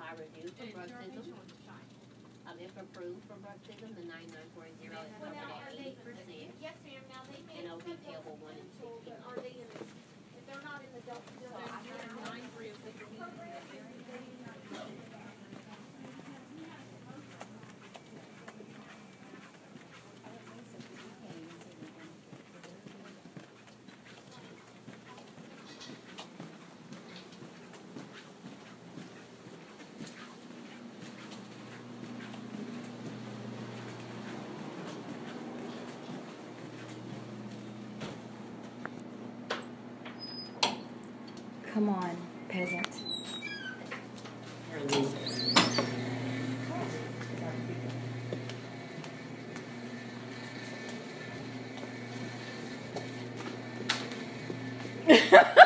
I review for bruxism. If approved for bruxism, the 9940 is covered at 80%. Yes, ma'am. Now they may And OB payable 1 and 60. are they in the, if they're not in the Delta Come on, peasant. You're a loser.